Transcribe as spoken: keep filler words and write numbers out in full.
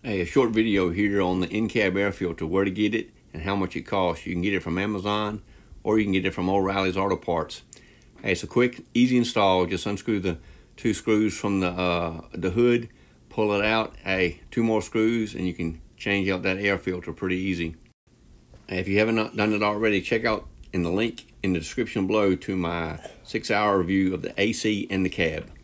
Hey, a short video here on the in-cab air filter, where to get it and how much it costs. You can get it from Amazon or you can get it from O'Reilly's Auto Parts. Hey, it's a quick, easy install. Just unscrew the two screws from the uh, the hood, pull it out. Hey, two more screws and you can change out that air filter pretty easy. Hey, if you haven't done it already, check out in the link in the description below to my six hour review of the A C and the cab.